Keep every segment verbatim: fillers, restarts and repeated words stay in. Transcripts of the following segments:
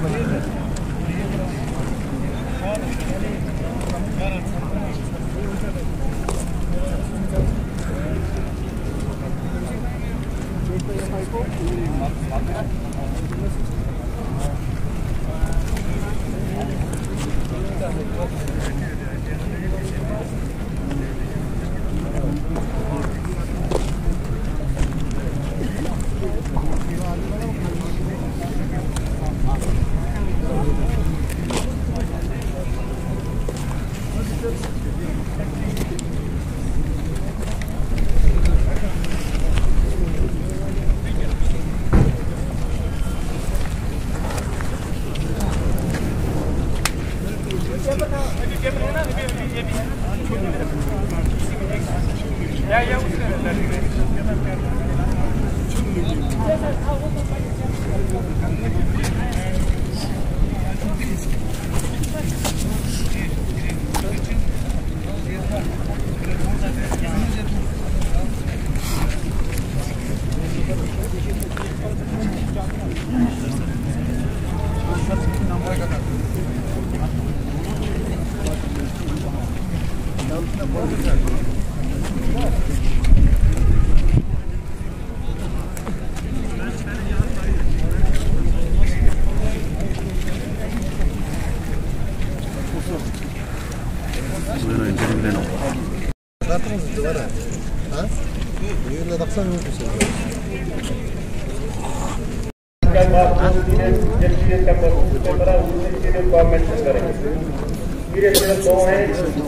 दो हैं,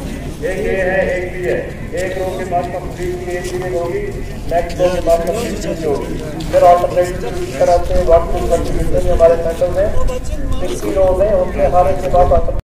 एक ए है एक बी है, एक रो के बाद कंप्लीट की एक यूनिट होगी, नेक्स्ट रो के बाद कंप्लीट की होगी। फिर ऑल्टरनेटिव तरह से वर्क कंटिन्यूशन हमारे सेंटर में सिक्सटी रो में उनके हर एक के बाद